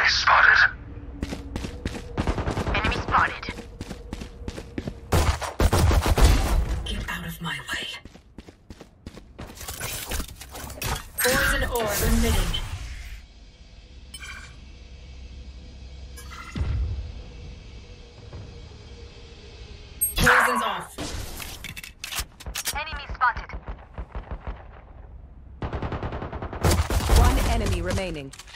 Enemy spotted. Enemy spotted. Get out of my way. Poison orb emitting. Poison's off. Enemy spotted. One enemy remaining.